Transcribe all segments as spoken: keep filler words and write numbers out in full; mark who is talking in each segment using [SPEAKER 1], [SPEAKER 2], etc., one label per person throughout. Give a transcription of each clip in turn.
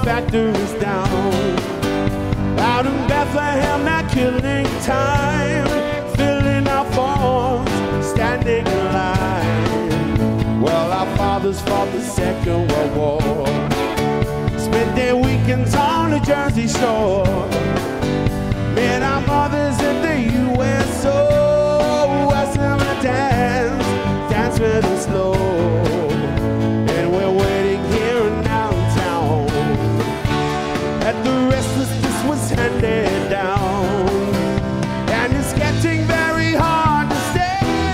[SPEAKER 1] factories down. Out in Bethlehem, they're killing time, filling out forms, standing in line. Well, our fathers fought the Second World War, spent their weekends on the Jersey Shore. Met our mothers at the U S O, watched them dance, dance with them slow. And we're waiting here in downtown at the restless this was handed down. And it's getting very hard to stay.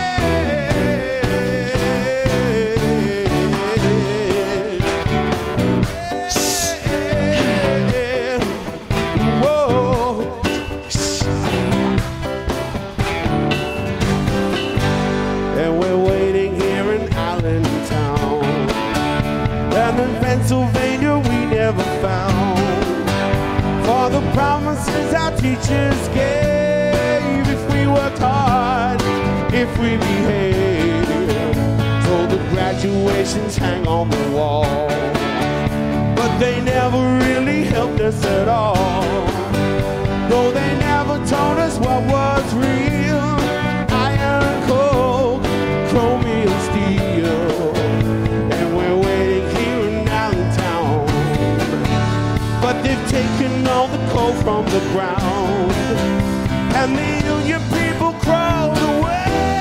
[SPEAKER 1] Pennsylvania we never found, for the promises our teachers gave. If we worked hard, if we behaved, so the graduations hang on the wall, but they never really helped us at all. Though they never told us what was real, iron, coal, chromium, steel. And we're waiting here in downtown, but they've taken all the coal from the ground, and the union people crawled away.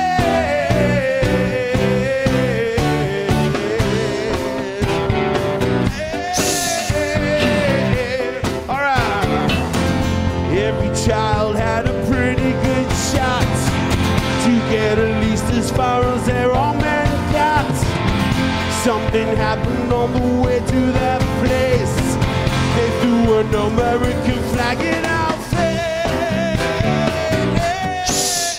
[SPEAKER 1] All right. Every child had a pretty good shot to get at least as far as their own men got. Something happened on the way to that place. They threw an American flag in our face.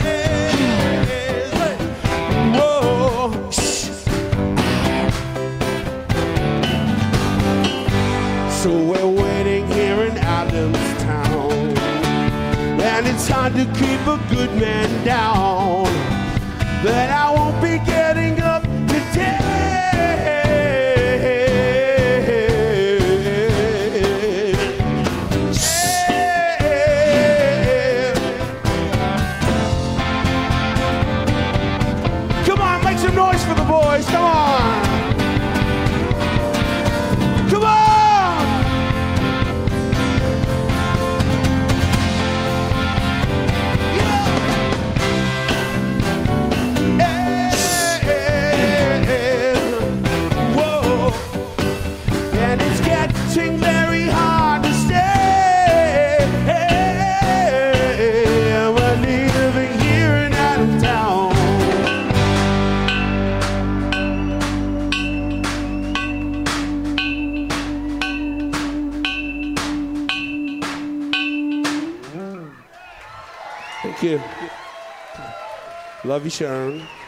[SPEAKER 1] Whoa. So we're waiting here in Adamstown, and it's hard to keep a good man down, but I won't be getting up today. Noise for the boys, come on! Come on! Yeah. Hey, hey, hey. Whoa. And it's getting very hard to stay. Hey, we're living here in Adamstown. Thank you. Love you, Sharon.